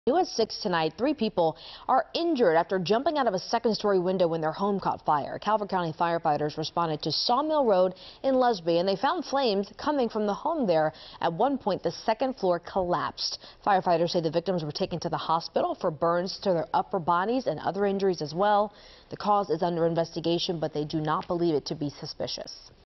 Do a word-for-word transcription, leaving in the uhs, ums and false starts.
New at six tonight, three people are injured after jumping out of a second-story window when their home caught fire. Calvert County firefighters responded to Sawmill Road in Lusby, and they found flames coming from the home there. At one point, the second floor collapsed. Firefighters say the victims were taken to the hospital for burns to their upper bodies and other injuries as well. The cause is under investigation, but they do not believe it to be suspicious.